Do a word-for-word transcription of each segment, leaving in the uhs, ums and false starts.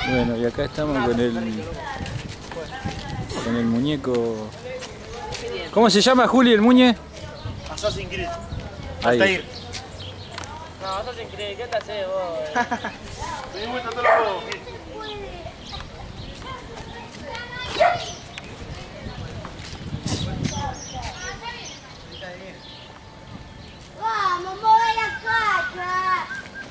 Bueno, y acá estamos con el con el muñeco. ¿Cómo se llama, Juli, el muñe? Assassin's Creed. Ahí. No, Assassin's Creed, ¿qué te haces vos? Me gusta todos los juegos. Vamos, mueve la cacha.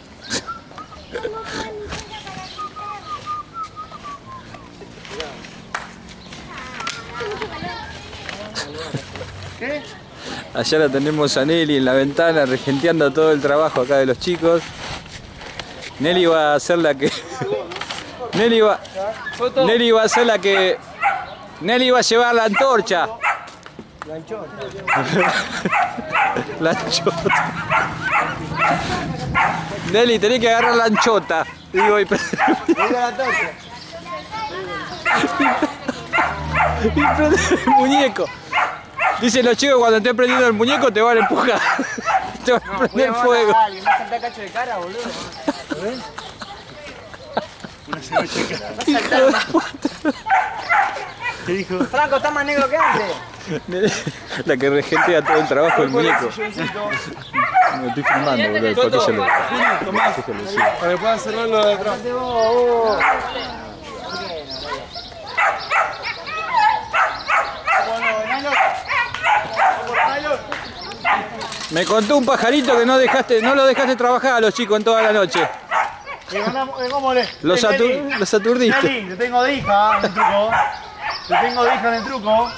¿Qué? Allá la tenemos a Nelly en la ventana regenteando todo el trabajo acá de los chicos. Nelly va a ser la que... Nelly va... Nelly va a ser la que... Nelly va a llevar la antorcha. La anchota. La anchota. Nelly, tenés que agarrar la anchota. Digo, y... la antorcha. y prender el muñeco. Dicen los chicos, cuando estés prendiendo el muñeco te van a empujar. Te van a prender fuego. Dale, me salta cacho de cara, boludo. Una cebolla de cara. Hijo de puta. ¿Qué dijo? Franco está más negro que antes. La que regentea todo el trabajo del muñeco. Me estoy filmando, boludo, para que ella lo... Tomás, para que puedan cerrarlo de atrás. Me contó un pajarito que no dejaste, no lo dejaste trabajar a los chicos en toda la noche. ¿Cómo le? Los, atur, los aturdiste. Nelly, te tengo de hija en el truco. Te tengo de hija en el truco.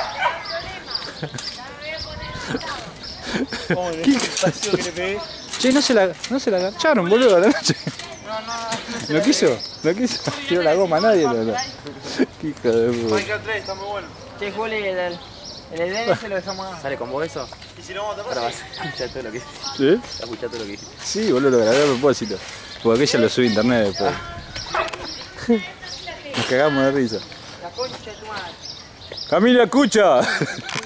¿Cómo le? ¿Qué pasó que le pegué? Che, no se la, no se la agacharon, boludo, a la noche. No, no, no. ¿No quiso? ¿No quiso? Tiró la goma a nadie, no, no. Qué hijo de puta. Minecraft tres está muy bueno. Che, Juli, el, el, el E D se lo dejamos acá. ¿Sale con vos eso? ¿Y si no vamos a tapar? Ahora vas a escuchar todo lo que hiciste. ¿Sí? Vas a escuchar todo lo que hiciste. Sí, boludo, lo grabé a propósito. Porque aquella lo sube a internet después. Nos cagamos de risa. La concha de tu madre. ¡Camila, escucha!